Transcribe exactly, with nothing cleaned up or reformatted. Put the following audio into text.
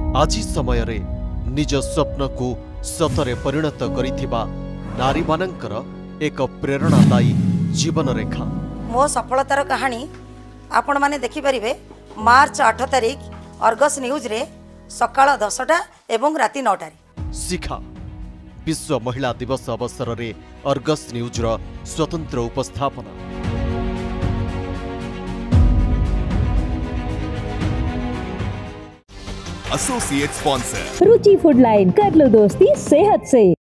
आज समय रे निज स्वप्न को सतरे परिणत करिथिबा नारी मानकर एक प्रेरणादायी जीवन रेखा। मो सफलतार कहानी आपण माने देखि परिबे मार्च आठ तारिख अर्गस न्यूज रे सकाळ दसटा एवं राति नौटा रे। शिखा विश्व महिला दिवस अवसर रे अर्गस न्यूज रो स्वतंत्र उपस्थापना। Associate sponsor Ruchi food line, कर लो दोस्ती सेहत से।